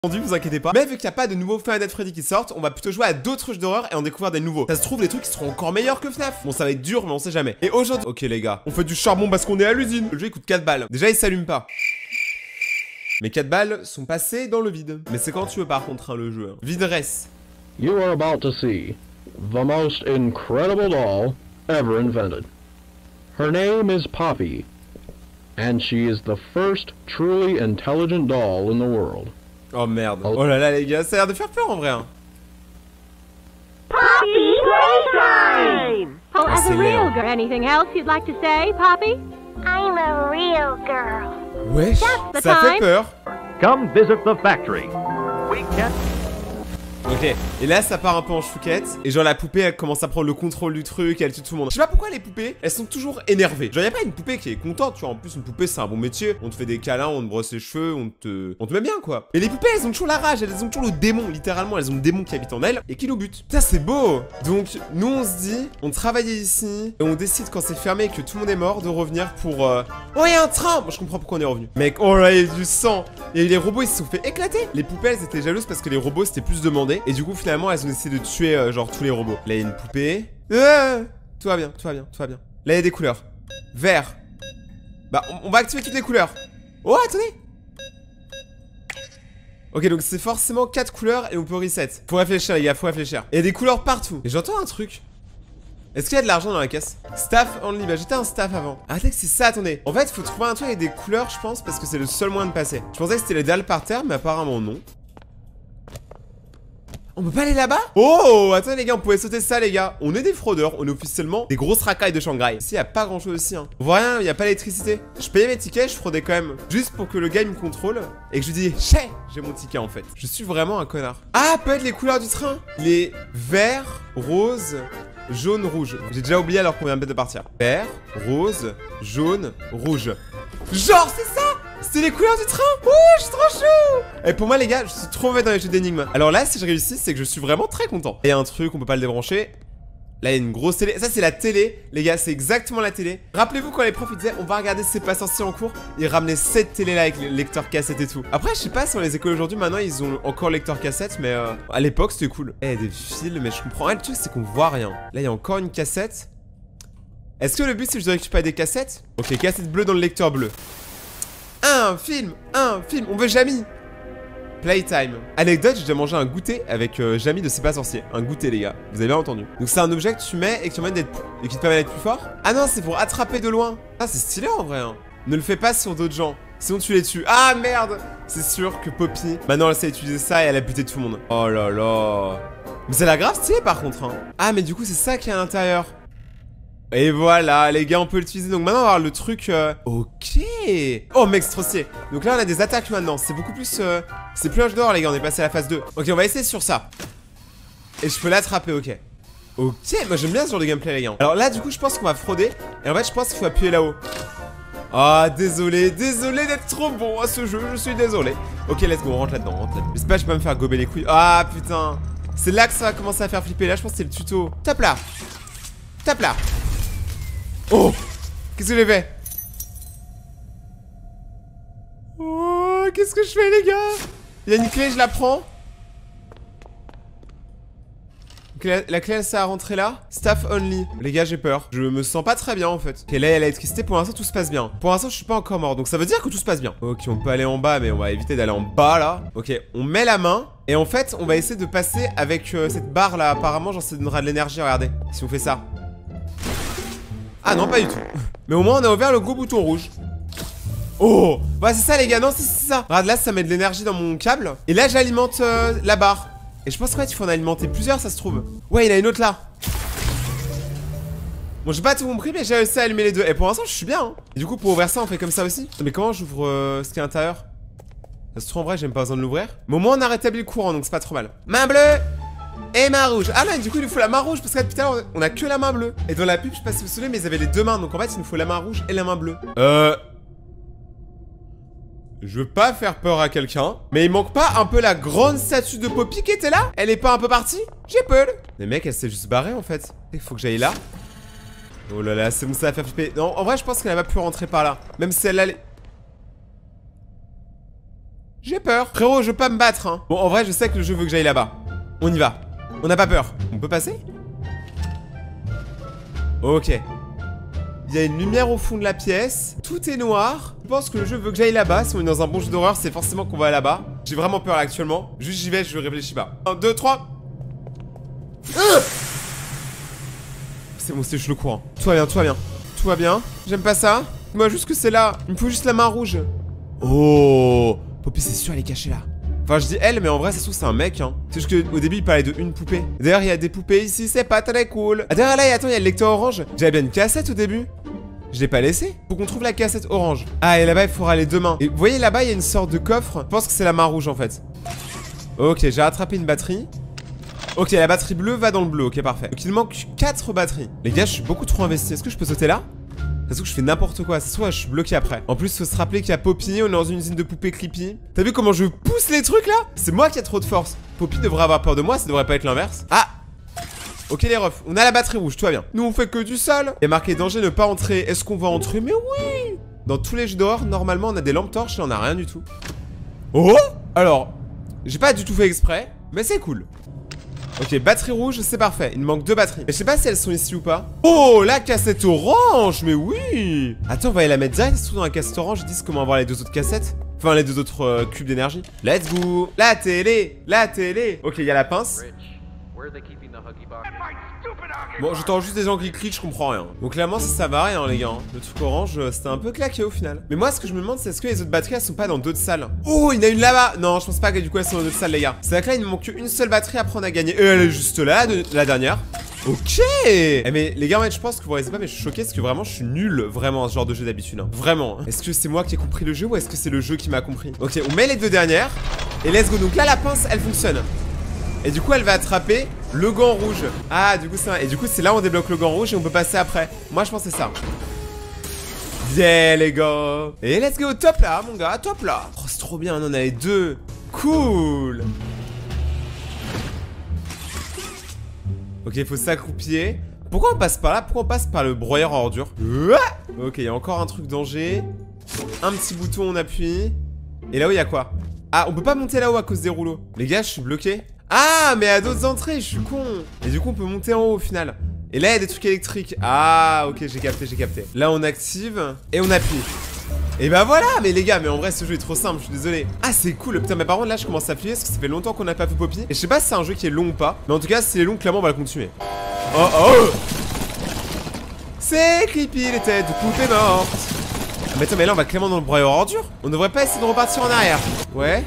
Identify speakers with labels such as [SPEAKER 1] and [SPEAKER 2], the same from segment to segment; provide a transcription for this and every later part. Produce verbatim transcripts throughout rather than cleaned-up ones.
[SPEAKER 1] Vous inquiétez pas. Mais vu qu'il n'y a pas de nouveaux Five Nights at Freddy qui sortent, on va plutôt jouer à d'autres jeux d'horreur et en découvrir des nouveaux. Ça se trouve, les trucs qui seront encore meilleurs que F NAF. Bon, ça va être dur, mais on sait jamais. Et aujourd'hui, ok les gars, on fait du charbon parce qu'on est à l'usine. Le jeu il coûte quatre balles. Déjà, il s'allume pas. Mes quatre balles sont passées dans le vide. Mais c'est quand tu veux par contre hein, le jeu. Hein. Vide-resse.
[SPEAKER 2] You are about to see the most incredible doll ever invented. Her name is Poppy, and she is the first truly intelligent doll in the world.
[SPEAKER 1] Oh merde. Oh là là les gars, ça a l'air de faire peur en vrai. Hein.
[SPEAKER 3] Poppy playtime!
[SPEAKER 4] Oh, as a real girl, anything else you'd like to say, Poppy?
[SPEAKER 3] I'm a real girl.
[SPEAKER 1] Wesh,
[SPEAKER 4] That's the
[SPEAKER 1] ça fait
[SPEAKER 4] time.
[SPEAKER 1] peur.
[SPEAKER 5] Come visit the factory. We can...
[SPEAKER 1] Ok, et là ça part un peu en chouquette. Et genre la poupée elle commence à prendre le contrôle du truc, elle tue tout le monde. Je sais pas pourquoi les poupées, elles sont toujours énervées. Genre y'a pas une poupée qui est contente, tu vois. En plus une poupée c'est un bon métier. On te fait des câlins, on te brosse les cheveux, on te... On te met bien quoi. Mais les poupées elles ont toujours la rage, elles ont toujours le démon. Littéralement elles ont le démon qui habite en elles et qui nous bute. Ça c'est beau. Donc nous on se dit, on travaillait ici. Et on décide quand c'est fermé et que tout le monde est mort de revenir pour... Euh... Oh y'a un train. Moi je comprends pourquoi on est revenu. Mec, oh là il y a du sang. Et les robots ils se sont fait éclater. Les poupées elles étaient jalouses parce que les robots c'était plus demandé. Et du coup finalement elles ont essayé de tuer euh, genre tous les robots. Là il y a une poupée. Euh, tout va bien, tout va bien, tout va bien. Là il y a des couleurs. Vert. Bah on, on va activer toutes les couleurs. Oh attendez. Ok donc c'est forcément quatre couleurs et on peut reset. Faut réfléchir les gars, faut réfléchir. Il y a des couleurs partout. Et j'entends un truc. Est-ce qu'il y a de l'argent dans la caisse? Staff only, bah j'étais un staff avant. Ah peut-être que c'est ça, attendez. En fait faut trouver un truc avec des couleurs je pense parce que c'est le seul moyen de passer. Je pensais que c'était les dalles par terre mais apparemment non. On peut pas aller là-bas? Oh, attendez les gars, on pouvait sauter ça les gars. On est des fraudeurs, on est officiellement des grosses racailles de Shanghai. Ici, y a pas grand-chose aussi hein. On voit rien, y a pas l'électricité. Je payais mes tickets, je fraudais quand même. Juste pour que le gars il me contrôle et que je lui dis, chais, j'ai mon ticket en fait. Je suis vraiment un connard. Ah, peut-être les couleurs du train. Les verts, roses, jaune, rouge. J'ai déjà oublié alors qu'on vient de partir. Vert, rose, jaune, rouge. Genre, c'est ça? C'est les couleurs du train. Ouh, je suis trop chou. Et pour moi les gars, je suis trop mauvais dans les jeux d'énigmes. Alors là si je réussis c'est que je suis vraiment très content. Et y a un truc, on peut pas le débrancher. Là il y a une grosse télé. Ça c'est la télé. Les gars c'est exactement la télé. Rappelez-vous quand les profs ils disaient on va regarder C'est pas sorcier en cours. Ils ramenaient cette télé là avec les lecteurs cassettes et tout. Après je sais pas si dans les écoles aujourd'hui maintenant ils ont encore lecteur cassette. Mais euh, à l'époque c'était cool. Eh des fils mais je comprends. Ah, le truc c'est qu'on voit rien. Là il y a encore une cassette. Est-ce que le but c'est que je dois récupérer des cassettes? Ok, cassette bleue dans le lecteur bleu. Un film, un film, on veut Jamie. Playtime. Anecdote, j'ai déjà mangé un goûter avec euh, Jamie de C'est pas sorcier. Un goûter les gars, vous avez bien entendu. Donc c'est un objet que tu mets et qui t'emmène d'être et qui te permet d'être plus fort. Ah non, c'est pour attraper de loin. Ah c'est stylé en vrai hein. Ne le fais pas sur d'autres gens, sinon tu les tues. Ah merde. C'est sûr que Poppy, maintenant elle sait utiliser ça et elle a buté tout le monde. Oh là là. Mais c'est la grave stylé par contre hein. Ah mais du coup c'est ça qui est à l'intérieur. Et voilà les gars on peut l'utiliser. Donc maintenant on va avoir le truc euh... Ok. Oh mec c'est trop stylé. Donc là on a des attaques maintenant. C'est beaucoup plus euh... C'est plus un jeu d'or les gars. On est passé à la phase deux. Ok on va essayer sur ça. Et je peux l'attraper. Ok. Ok moi j'aime bien ce genre de gameplay les gars. Alors là du coup je pense qu'on va frauder. Et en fait je pense qu'il faut appuyer là-haut. Ah désolé. Désolé d'être trop bon à ce jeu. Je suis désolé. Ok let's go on rentre là-dedans. Là J'espère que je peux pas me faire gober les couilles. Ah putain. C'est là que ça va commencer à faire flipper. Là je pense que c'est le tuto. Tape là. Tape là. Oh! Qu'est-ce que j'ai fait? Oh! Qu'est-ce que je fais les gars? Il y a une clé, je la prends. Ok, la, la clé elle sert à rentrer là. Staff only. Les gars j'ai peur. Je me sens pas très bien en fait. Ok là il y a l'électricité. Pour l'instant tout se passe bien. Pour l'instant je suis pas encore mort. Donc ça veut dire que tout se passe bien. Ok on peut aller en bas mais on va éviter d'aller en bas là. Ok on met la main. Et en fait on va essayer de passer avec euh, cette barre là. Apparemment genre ça donnera de l'énergie. Regardez. Si on fait ça. Ah non pas du tout. Mais au moins on a ouvert le gros bouton rouge. Oh bah c'est ça les gars, non c'est ça. Regarde là ça met de l'énergie dans mon câble. Et là j'alimente euh, la barre. Et je pense qu'en fait il faut en alimenter plusieurs ça se trouve. Ouais il y en a une autre là. Bon j'ai pas tout compris mais j'ai réussi à allumer les deux. Et pour l'instant je suis bien hein. Et du coup pour ouvrir ça on fait comme ça aussi. Mais comment j'ouvre euh, ce qu'il y a à l'intérieur? Ça se trouve en vrai j'ai même pas besoin de l'ouvrir. Mais au moins on a rétabli le courant donc c'est pas trop mal. Main bleue et main rouge. Ah là du coup il nous faut la main rouge. Parce que là depuis tout à l'heure on a que la main bleue. Et dans la pub je sais pas si vous vous souvenez mais ils avaient les deux mains. Donc en fait il nous faut la main rouge et la main bleue. Euh... Je veux pas faire peur à quelqu'un. Mais il manque pas un peu la grande statue de Poppy qui était là? Elle est pas un peu partie? J'ai peur. Mais mec elle s'est juste barrée en fait. Il faut que j'aille là. Oh là là c'est bon ça va faire flipper. Non en vrai je pense qu'elle va plus rentrer par là. Même si elle allait... J'ai peur. Frérot, je veux pas me battre, hein. Bon, en vrai, je sais que le jeu veut que j'aille là-bas. On y va. On n'a pas peur. On peut passer? Ok. Il y a une lumière au fond de la pièce. Tout est noir. Je pense que le jeu veut que j'aille là-bas. Si on est dans un bon jeu d'horreur, c'est forcément qu'on va là-bas. J'ai vraiment peur là actuellement. Juste j'y vais, je réfléchis pas. un, deux, trois. Euh c'est bon, c'est juste le courant. Tout va bien, tout va bien. Tout va bien. J'aime pas ça. Moi, juste que c'est là. Il me faut juste la main rouge. Oh, Poppy, c'est sûr, elle est cachée là. Enfin, je dis elle, mais en vrai, ça se trouve, c'est un mec, hein. C'est juste qu'au début, il parlait de une poupée. D'ailleurs, il y a des poupées ici, c'est pas très cool. Ah, d'ailleurs, là, attends, il y a le lecteur orange. J'avais bien une cassette au début. Je l'ai pas laissé. Faut qu'on trouve la cassette orange. Ah, et là-bas, il faudra aller deux mains. Et vous voyez, là-bas, il y a une sorte de coffre. Je pense que c'est la main rouge, en fait. Ok, j'ai rattrapé une batterie. Ok, la batterie bleue va dans le bleu. Ok, parfait. Donc, il manque quatre batteries. Les gars, je suis beaucoup trop investi. Est-ce que je peux sauter là? Ça se trouve que je fais n'importe quoi, soit je suis bloqué après. En plus, faut se rappeler qu'il y a Poppy, on est dans une usine de poupées Clippy. T'as vu comment je pousse les trucs là? C'est moi qui ai trop de force. Poppy devrait avoir peur de moi, ça devrait pas être l'inverse. Ah! Ok les refs, on a la batterie rouge, tout va bien. Nous on fait que du sale. Il y a marqué danger, ne pas entrer. Est-ce qu'on va entrer? Mais oui! Dans tous les jeux d'horreur, normalement on a des lampes torches et on a rien du tout. Oh! Alors, j'ai pas du tout fait exprès, mais c'est cool. Ok, batterie rouge, c'est parfait. Il me manque deux batteries. Et je sais pas si elles sont ici ou pas. Oh, la cassette orange, mais oui. Attends, on va aller la mettre direct. Surtout dans la cassette orange, ils disent comment avoir les deux autres cassettes. Enfin, les deux autres euh, cubes d'énergie. Let's go. La télé, la télé. Ok, il y a la pince. Bon, j'entends juste des gens qui cliquent, je comprends rien. Donc clairement, ça, ça va rien, les gars. Le truc orange, c'était un peu claqué au final. Mais moi, ce que je me demande, c'est est-ce que les autres batteries, elles sont pas dans d'autres salles? Oh, il y en a une là-bas. Non, je pense pas que du coup, elles sont dans d'autres salles, les gars. C'est vrai que là, il me manque une seule batterie, après on a gagné. Et elle est juste là, de, la dernière. Ok. Eh mais les gars, en fait, je pense que vous voyez pas, mais je suis choqué parce que vraiment, je suis nul, vraiment, à ce genre de jeu d'habitude. Hein. Vraiment. Est-ce que c'est moi qui ai compris le jeu ou est-ce que c'est le jeu qui m'a compris? Ok, on met les deux dernières. Et let's go. Donc là, la pince, elle fonctionne. Et du coup elle va attraper le gant rouge. Ah du coup c'est... Et du coup c'est là où on débloque le gant rouge et on peut passer après. Moi je pense que c'est ça. Yeah les gars. Et let's go, top là mon gars, top là. Oh c'est trop bien, on en avait deux. Cool. Ok, il faut s'accroupir. Pourquoi on passe par là? Pourquoi on passe par le broyeur à ordures? Ok, il y a encore un truc danger. Un petit bouton, on appuie. Et là où il y a quoi? Ah, on peut pas monter là-haut à cause des rouleaux. Les gars, je suis bloqué. Ah, mais à d'autres entrées, je suis con. Et du coup, on peut monter en haut au final. Et là, il y a des trucs électriques. Ah, ok, j'ai capté, j'ai capté. Là, on active et on appuie. Et bah voilà, mais les gars, mais en vrai, ce jeu est trop simple, je suis désolé. Ah, c'est cool. Putain, mais par contre, là, je commence à appuyer parce que ça fait longtemps qu'on n'a pas fait Poppy. Et je sais pas si c'est un jeu qui est long ou pas. Mais en tout cas, si c'est long, clairement, on va le continuer. Oh, oh. C'est Clippy, les têtes de poupée morte. Mais attends, mais là, on va clairement dans le broyeur ordure. On devrait pas essayer de repartir en arrière. Ouais.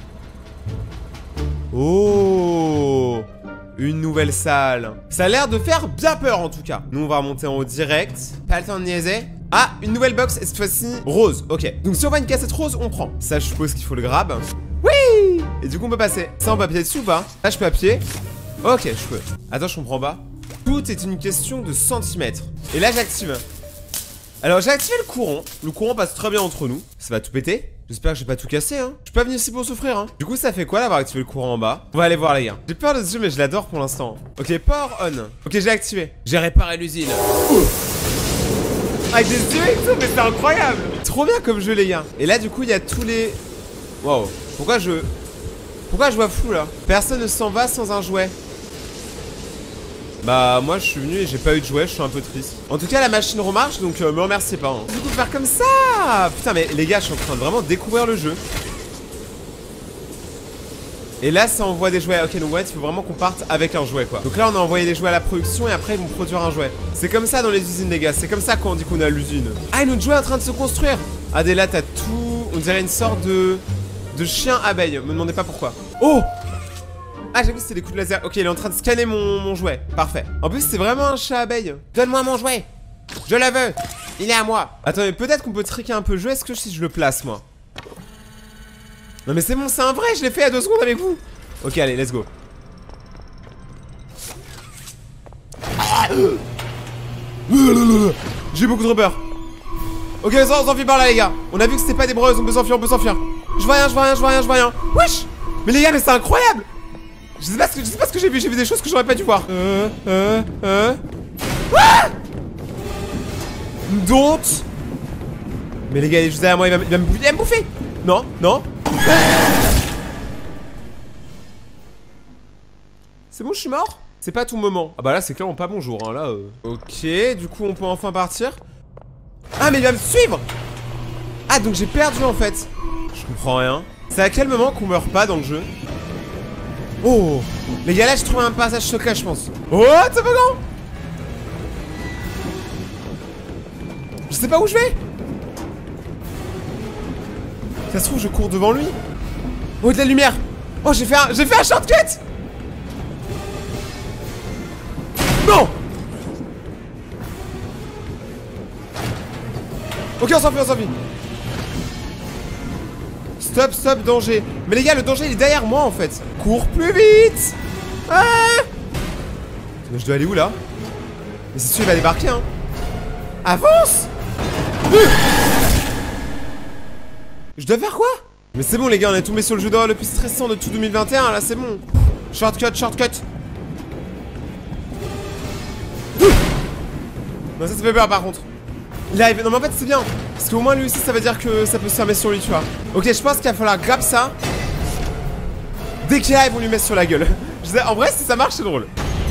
[SPEAKER 1] Oh, une nouvelle salle. Ça a l'air de faire bien peur en tout cas. Nous on va remonter en haut direct. Pas le temps de niaiser. Ah, une nouvelle box et cette fois-ci rose. Ok, donc si on voit une cassette rose, on prend. Ça je suppose qu'il faut le grab. Oui. Et du coup on peut passer. Ça on peut appuyer dessus ou pas? Là je peux appuyer. Ok, je peux. Attends, je comprends pas. Tout est une question de centimètres. Et là j'active. Alors j'ai activé le courant. Le courant passe très bien entre nous. Ça va tout péter. J'espère que j'ai pas tout cassé, hein. Je suis pas venu ici pour souffrir, hein. Du coup, ça fait quoi d'avoir activé le courant en bas? On va aller voir, les gars. J'ai peur de ce jeu, mais je l'adore pour l'instant. Ok, power on. Ok, j'ai activé. J'ai réparé l'usine. Avec des yeux et tout, mais c'est incroyable. Trop bien comme jeu, les gars. Et là, du coup, il y a tous les... Wow. Pourquoi je... Pourquoi je vois flou, là? Personne ne s'en va sans un jouet. Bah moi je suis venu et j'ai pas eu de jouet, je suis un peu triste. En tout cas la machine remarche donc euh, me remerciez pas hein. Du coup faire comme ça. Putain mais les gars je suis en train de vraiment découvrir le jeu. Et là ça envoie des jouets. Ok donc ouais il faut vraiment qu'on parte avec un jouet quoi. Donc là on a envoyé des jouets à la production et après ils vont produire un jouet. C'est comme ça dans les usines les gars, c'est comme ça qu'on dit qu'on a l'usine. Ah notre jouet est en train de se construire. Ah dès là t'as tout. On dirait une sorte de... De chien abeille, me demandez pas pourquoi. Oh. Ah j'ai vu c'était des coups de laser. Ok il est en train de scanner mon, mon jouet. Parfait. En plus c'est vraiment un chat abeille. Donne-moi mon jouet. Je le veux. Il est à moi. Attendez peut-être qu'on peut tricker un peu le jeu. Est-ce que si je le place moi? Non mais c'est bon c'est un vrai. Je l'ai fait il y a deux secondes avec vous. Ok allez let's go. J'ai beaucoup trop peur. Ok on s'enfuit par là les gars. On a vu que c'était pas des breuses. On peut s'enfuir on peut s'enfuir. Je vois rien je vois rien je vois rien je vois rien. Wesh. Mais les gars mais c'est incroyable. Je sais pas ce que, je sais pas ce que j'ai vu, j'ai vu des choses que j'aurais pas dû voir. Euh, euh, euh. Ah Don't. Mais les gars, il est juste derrière moi, il va, il va, me, il va me bouffer. Non, non. C'est bon, je suis mort? C'est pas tout moment. Ah bah là, c'est clairement pas bonjour, hein, là. Euh... Ok, du coup, on peut enfin partir. Ah, mais il va me suivre! Ah, donc j'ai perdu, en fait. Je comprends rien. C'est à quel moment qu'on meurt pas dans le jeu? Oh! Les gars, là, je trouve un passage secret, je pense. Oh, toboggan! Je sais pas où je vais! Ça se trouve, je cours devant lui. Oh, de la lumière! Oh, j'ai fait un... J'ai fait un shortcut! Non! Ok, on s'enfuit, on s'enfuit. Stop, stop, danger. Mais les gars, le danger, il est derrière moi, en fait. Cours plus vite! Ah! Mais je dois aller où, là? Mais c'est sûr, il va débarquer, hein. Avance! euh Je dois faire quoi? Mais c'est bon, les gars, on est tombé sur le jeu d'horreur le plus stressant de tout deux mille vingt et un, là, c'est bon. Shortcut, shortcut. Non, ça, ça fait peur par contre. Il arrive. Non, mais en fait, c'est bien. Parce qu'au moins, lui aussi, ça veut dire que ça peut se fermer sur lui, tu vois. Ok, je pense qu'il va falloir grab ça. Dès qu'il arrive, on lui met sur la gueule. Je sais, en vrai, si ça marche, c'est drôle.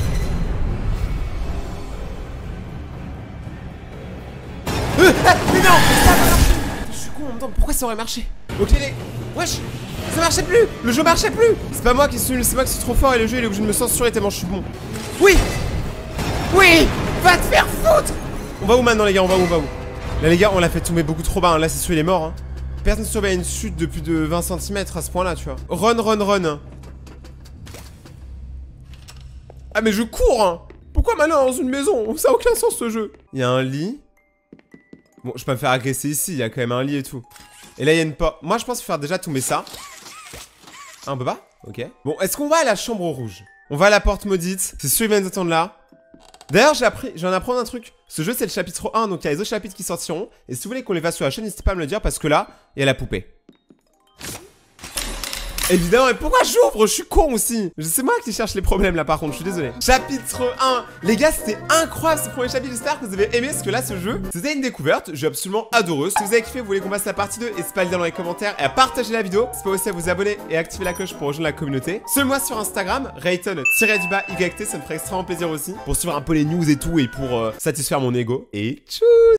[SPEAKER 1] Euh, ah, mais non, ça va marcher. Je suis con en même temps. Pourquoi ça aurait marché? Ok, les. Wesh, ça marchait plus. Le jeu marchait plus. C'est pas moi qui suis nul, c'est moi qui suis trop fort et le jeu il est obligé de me censurer tellement je suis bon. Oui. Oui. Va te faire foutre! On va où maintenant les gars? On va où? On va où? Là les gars, on l'a fait tomber beaucoup trop bas, hein. Là c'est sûr il est mort, hein. Personne ne surveille une chute de plus de vingt centimètres à ce point là, tu vois. Run, run, run. Ah mais je cours, hein. Pourquoi maintenant dans une maison? Ça a aucun sens ce jeu. Il y a un lit. Bon, je peux me faire agresser ici, il y a quand même un lit et tout. Et là il y a une porte. Moi je pense faire déjà tomber ça. Un peu bas? Ok. Bon, est-ce qu'on va à la chambre rouge? On va à la porte maudite. C'est sûr il va nous attendre là. D'ailleurs, j'ai appris, je viens d'apprendre un truc. Ce jeu, c'est le chapitre un, donc il y a les autres chapitres qui sortiront. Et si vous voulez qu'on les fasse sur la chaîne, n'hésitez pas à me le dire parce que là, il y a la poupée. Évidemment, mais pourquoi j'ouvre? Je suis con aussi. C'est moi qui cherche les problèmes là par contre, je suis désolé. Chapitre un. Les gars, c'était incroyable ce premier chapitre. J'espère que vous avez aimé parce que là, ce jeu, c'était une découverte. J'ai absolument adoré. Si vous avez kiffé, vous voulez qu'on passe la partie deux, n'hésitez pas à le dire dans les commentaires et à partager la vidéo. N'hésitez pas aussi à vous abonner et à activer la cloche pour rejoindre la communauté. Suivez-moi sur Instagram, Rayton-Y T, ça me ferait extrêmement plaisir aussi. Pour suivre un peu les news et tout et pour euh, satisfaire mon ego. Et tchuss!